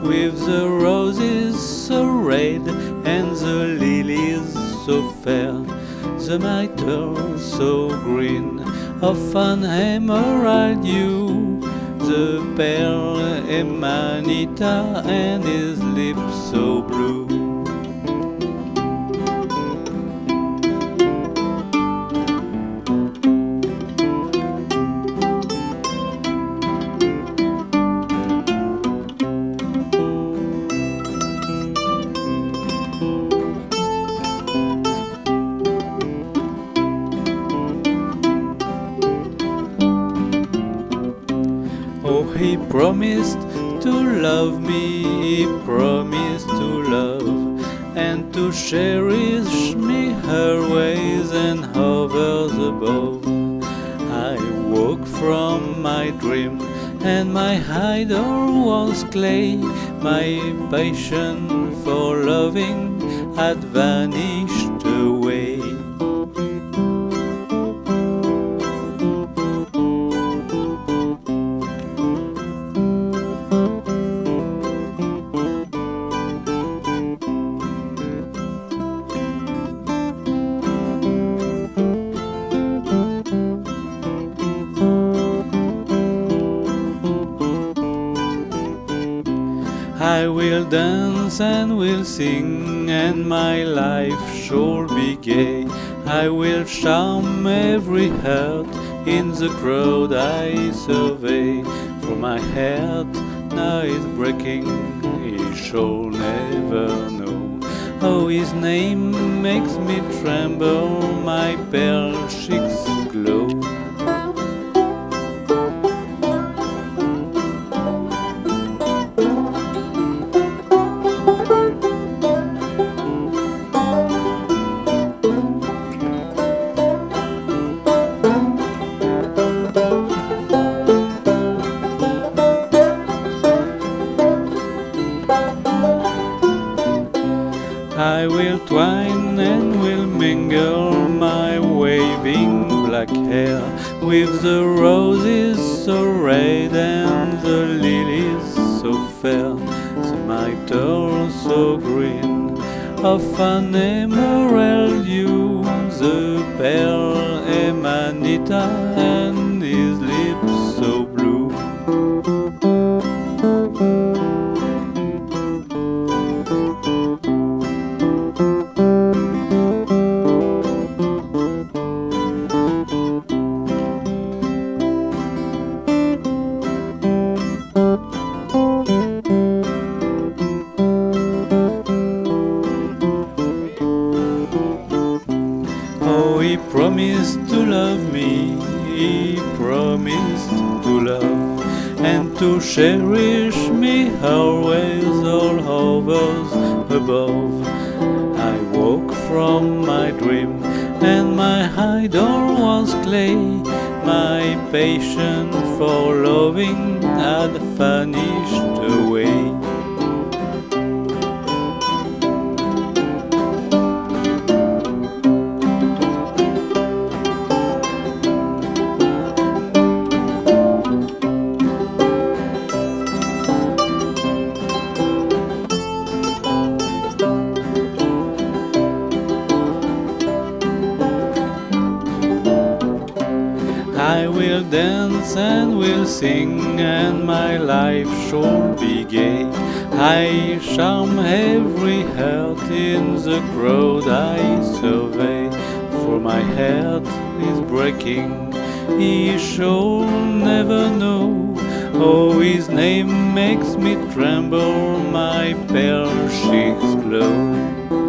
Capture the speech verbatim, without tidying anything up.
with the roses so red and the lilies so fair, the myrtle so green of an emerald hue, the pearl amanita and his lips so blue. Oh, he promised to love me, he promised to love and to cherish me always and hovers above. I woke from my dream and my idol was clay. My passion for loving had vanished away. I will dance and will sing, and my life shall be gay. I will charm every heart in the crowd I survey. For my heart now is breaking, he shall never know. Oh, his name makes me tremble, my pearl cheeks glow. I will twine and will mingle my waving black hair with the roses so red and the lilies so fair, the myrtle so green of an emerald hue, the pearl amanita and his lips so blue. Oh, he promised to love me, he promised to love and to cherish me always, all hovers above. I woke from my dream and my idol was clay. My passion for loving had vanished away. I will dance and will sing, and my life shall be gay. I charm every heart in the crowd I survey. For my heart is breaking, he shall never know. Oh, his name makes me tremble, my pearl cheeks glow.